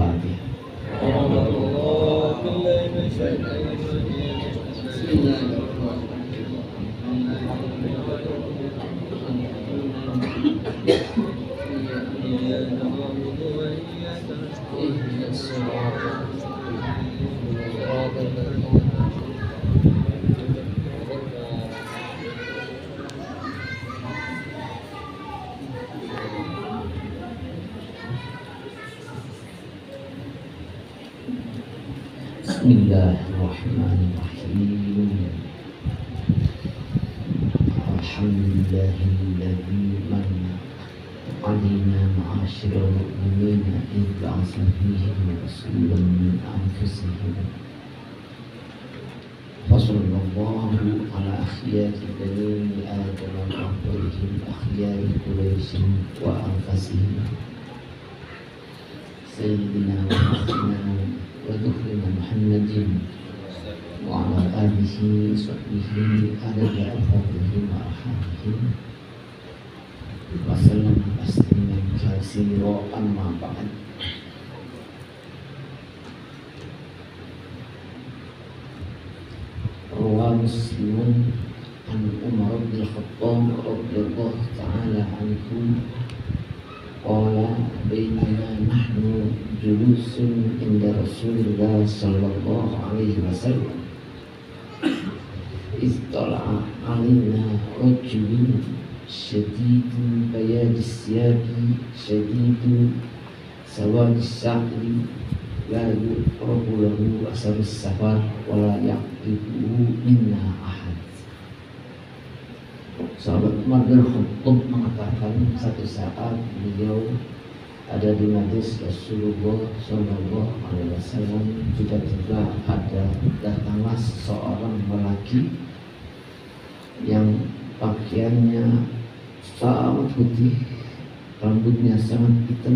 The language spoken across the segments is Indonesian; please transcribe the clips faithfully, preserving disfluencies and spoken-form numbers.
Al-Fatihah. Bismillahirrahmanirrahim. Alhamdulillahilladzi manna alaina ma'asyiral mu'minina idh ba'atha fihim rasulan min anfusihim. Fasallallahu ala akhyari bani Adam wa afdalihim akhyari Quraisyin wa anfasihim Sayyidina wa Muhammadin wa Dhuhrina Muhammadin wa ala alihi wa sahbihi adada afadihim wa arhamihim wa sallam tasliman katsira amma ba'd. Rawa Muslimun an Umar bin Khattab radhiyallahu ta'ala anhu qala bainama nahnu julusun inda Rasulillah sallallahu alaihi wasallam istala'a alaina rajulun syadidun bayadis siyabi syadidun sawadis sa'ri la yuqrabu lahu asarus safar wa la yaqibuhu minna ahad. Sahabat Umar bin Khattab mengatakan satu saat beliau ada di majlis Rasulullah Shallallahu Alaihi Wasallam, tiba-tiba ada datanglah seorang lelaki yang pakaiannya sangat putih, rambutnya sangat hitam,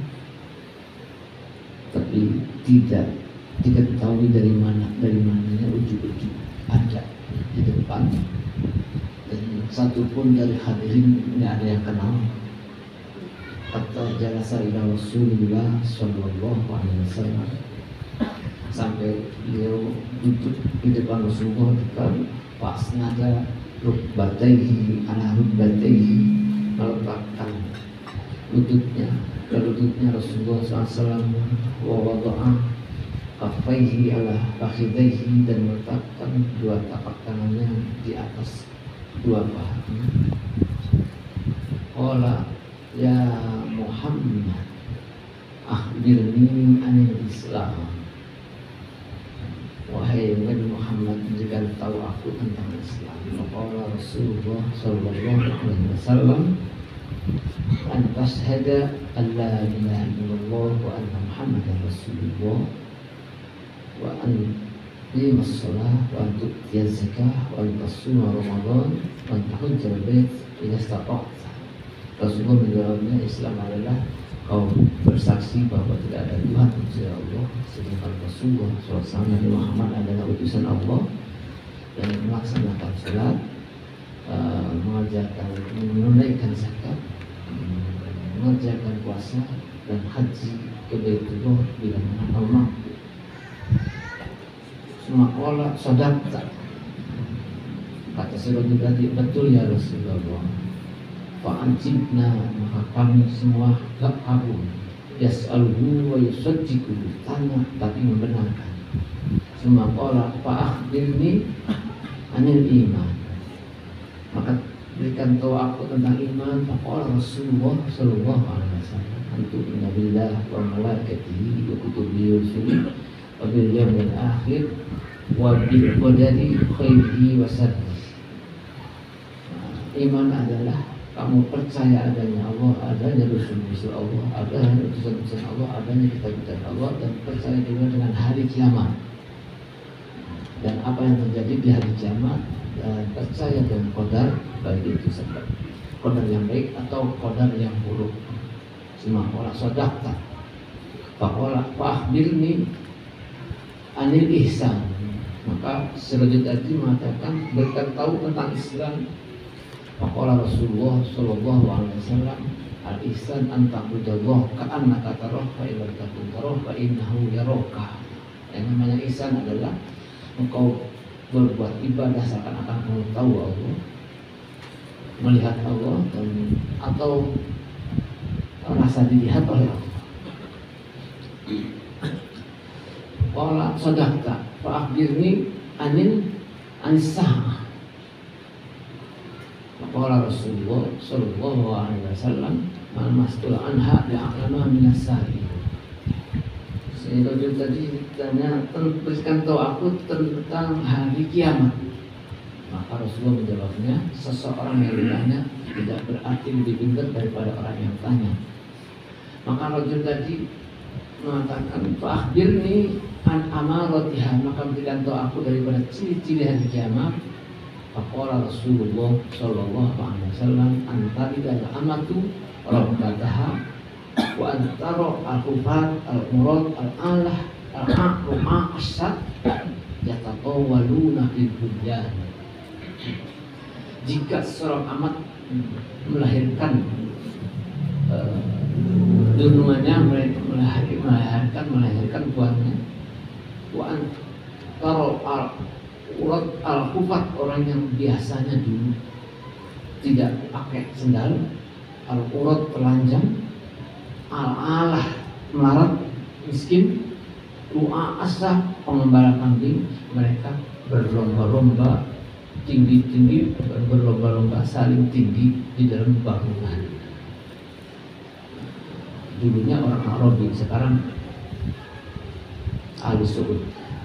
tapi tidak diketahui dari mana dari mananya ujung-ujung ada di depan, dan satu pun dari hadirin tidak ada yang kenal. Hatta jalasa ila Rasulullah sallallahu alaihi wasallam, sampai beliau duduk di depan Rasulullah dekat pas nada rukbatayhi ala rukbatayhi, meletakkan lututnya ke lututnya Rasulullah sallallahu alaihi wasallam, wa wada'a kaffaihi ala fakhidaihi, dan meletakkan dua tapak tangannya di atas dua pahanya. Qala ya Muhammad akhbirni anil Islam. Wahai Nabi Muhammad, jika tahu aku tentang Islam. Maka Rasulullah sallallahu alaihi wasallam an tashhada an la ilaha illallah wa anna Muhammadan Rasulullah wa an tuqimas shalah wa an tu'tiyaz zakah wa an tasuma Ramadan wa an tahujjal bait idza istata'ta. Rasulullah menjawabnya, Islam adalah kau bersaksi bahwa tidak ada Tuhan kecuali Allah, sedangkan Rasulullah shallallahu alaihi wasallam Muhammad adalah utusan Allah, dan melaksanakan salat, uh, mengajarkan, menunaikan zakat, mengerjakan puasa, dan haji ke Baitullah bila mana Allah. Semua Allah sadaqta. Kata Rasulullah tadi, betul ya Rasulullah. Fa'anjibna, maka kami semua gak kabur. Yas'aluhu wa yusaddiqu, tanya tapi membenarkan. Semua qala fa'akhbirni anil iman, maka berikan tahu aku tentang iman. Faqala Rasulullah sallallahu alaihi wasallam, antu'minu billahi wa malaikatihi wa kutubihi wa rusulihi wa bil yawmil akhir wa bil qadari khairihi wa sharrihi. Iman adalah kamu percaya adanya Allah, adanya Rasul-Rasul Allah, adanya utusan-utusan Allah, adanya kitab-kitab Allah, dan percaya juga dengan hari kiamat dan apa yang terjadi di hari kiamat, dan percaya dengan qadar, baik itu sebab qadar yang baik atau qadar yang buruk. Semua orang sadaqta. Faqala fa'akhbirni anil ihsan, maka selanjutnya tadi mengatakan berikan tahu tentang Islam. Faqala Rasulullah sallallahu alaihi wasallam, al-ihsan an ta'budallah ka'annaka tarahu fa in lam takun tarahu fa innahu yaraka. Yang namanya ihsan adalah engkau berbuat ibadah seakan-akan kamu tahu Allah, melihat Allah, dan atau merasa dilihat oleh Allah. Qala sadaqta fa akhbirni anil ansah. Qala Rasulullah sallallahu alaihi wasallam, "Man mas'ul anha bi'alama min as-sa'i." Sehingga tadi ditanya, "Berikan tahu aku tentang hari kiamat." Maka Rasulullah menjawabnya, "Seseorang yang ditanya tidak berarti lebih pintar daripada orang yang tanya." Maka Rasul tadi mengatakan, "Fa'akhbirni an amaratiha." Maka berikan tahu aku daripada ciri-ciri hari kiamat. Faqala Rasulullah sallallahu alaihi wasallam, "Antalidal amatu rabbataha wa antara al-kufat al-murad al-alah al-aqra as-sad yatatawaluna fil bunyan." Jika seorang amat melahirkan uh, dunungannya, melahirkan melahirkan buahnya, wa antara al urat al-kufat, orang yang biasanya dulu tidak pakai sendal, al-urat telanjang, al-alah melarat miskin, ru'a asah pengembala kambing, mereka berlomba-lomba tinggi-tinggi, berlomba-lomba saling tinggi di dalam bangunan. Dulunya orang Arabi, sekarang ahli Saud.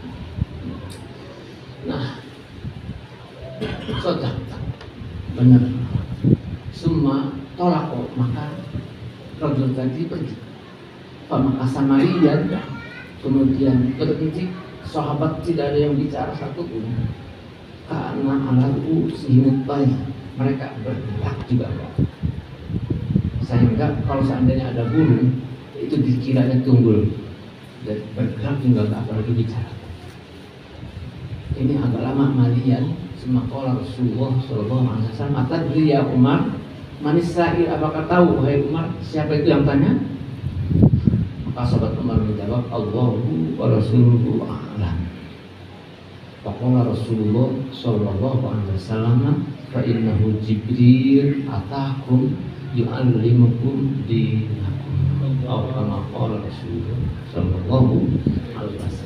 Nah, sodak benar. Semua tolako, maka Rasul tadi pergi. Maka Samaria kemudian berhenti. Sahabat tidak ada yang bicara satu pun. Karena alahu sehingga baik, mereka bergerak juga, Pak. Sehingga kalau seandainya ada burung, itu dikiranya tunggul, dan bergerak juga nggak perlu bicara. Ini agak lama malian. Semaka Rasulullah sallallahu alaihi wasallam, "Atadri ya Umar, manis sa'il, apakah tahu wahai Umar siapa itu yang tanya?" Maka sahabat Umar menjawab, "Allahu wa rasuluhu a'lam." Faqala Rasulullah sallallahu alaihi wasallam, "Fa innahu Jibril atakum yu'allimukum dinakum." Atau kama qala Rasulullah sallallahu alaihi wasallam.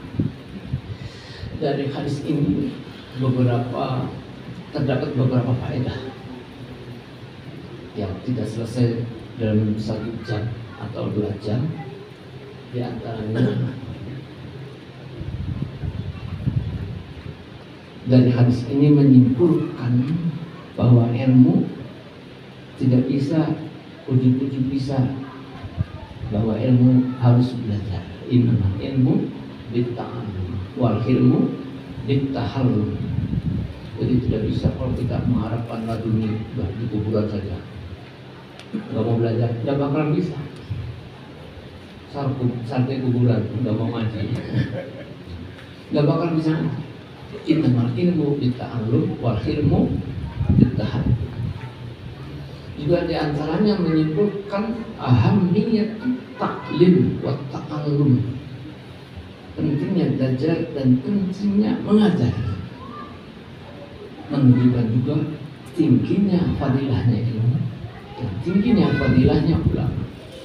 Dari hadis ini beberapa terdapat beberapa faedah yang tidak selesai dalam satu jam atau dua jam. Di antaranya dari hadis ini menyimpulkan bahwa ilmu tidak bisa ujuk-ujuk bisa, bahwa ilmu harus belajar. Innamal ilmu bitta'allum wal ilmu bittahallum. Jadi tidak bisa kalau kita mengharapkan laduni di kuburan saja, nggak mau belajar, tidak bakalan bisa. Sampai kuburan nggak mau ngaji, nggak bakalan bisa. Innamal ilmu bitta'allum wal ilmu bittahallum. Juga diantaranya menyimpulkan ahamiyat taklim wa ta'allum, pentingnya belajar dan pentingnya mengajar. Menunjukkan juga tingginya fadilahnya ilmu dan tingginya fadilahnya ulama.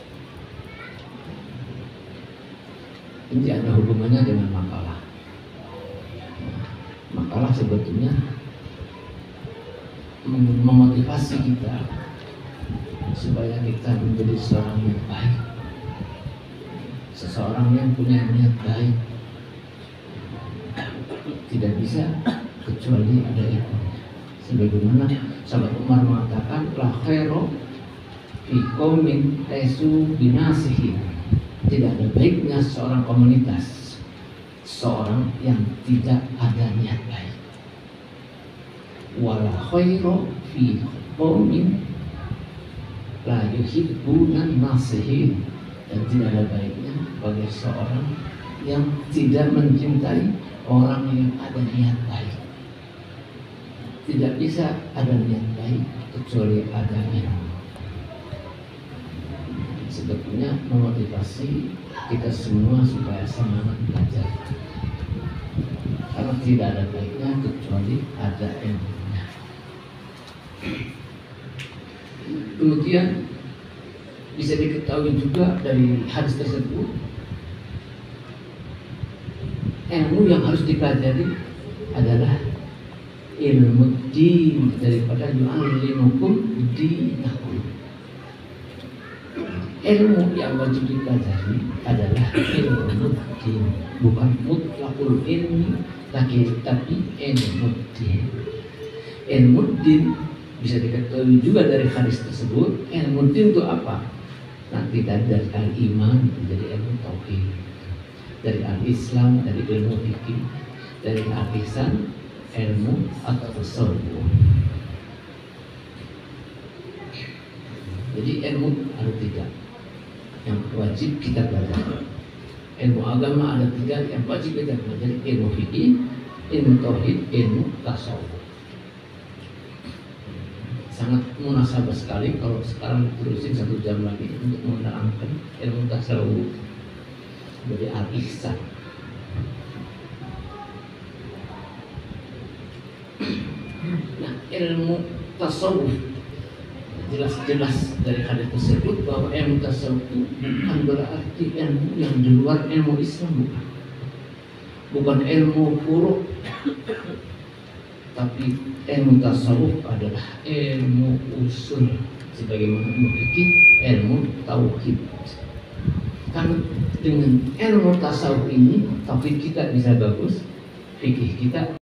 Ini ada hubungannya dengan makalah. Makalah sebetulnya memotivasi kita supaya kita menjadi seorang yang baik, seseorang yang punya niat baik. Tidak bisa kecuali ada ilmunya. Sebagaimana sahabat Umar mengatakan, la khairu fi qaumin laisu binasihin. Tidak ada baiknya seorang komunitas, seorang yang tidak ada niat baik. Wala khairu fi qaumin la yuhibbunan nasihin. Dan tidak ada baiknya bagi seorang yang tidak mencintai orang yang ada niat baik. tidak bisa ada niat baik kecuali ada ilmu. Sebetulnya memotivasi kita semua supaya semangat belajar, karena tidak ada baiknya kecuali ada ilmunya. Kemudian bisa diketahui juga dari hadis tersebut, ilmu yang harus dipelajari adalah ilmu din daripada yu'allimukum dinakum. Ilmu yang wajib dipelajari adalah ilmu din, bukan mutlaqul ilmi, tapi tapi ilmu din. Ilmu din bisa diketahui juga dari hadis tersebut. Ilmu din itu apa? Nanti dari al-iman menjadi ilmu tauhid, dari al-Islam dari ilmu fikih, dari al-ihsan ilmu atau tasawuf. Jadi ilmu ada tiga yang wajib kita pelajari. Ilmu agama ada tiga yang wajib kita pelajari: ilmu fikih, ilmu tauhid, ilmu tasawuf. Sangat munasabah sekali kalau sekarang terusin satu jam lagi untuk menerangkan ilmu tasawuf, jadi al-ihsan. Nah, ilmu tasawuf jelas-jelas dari hadis tersebut bahwa ilmu tasawuf itu bukan berarti ilmu yang di luar ilmu Islam, bukan. Bukan ilmu furu', tapi ilmu tasawuf adalah ilmu usul, sebagaimana ilmu fikih, ilmu tauhid. Karena dengan ilmu tasawuf ini tauhid kita bisa bagus, fikih kita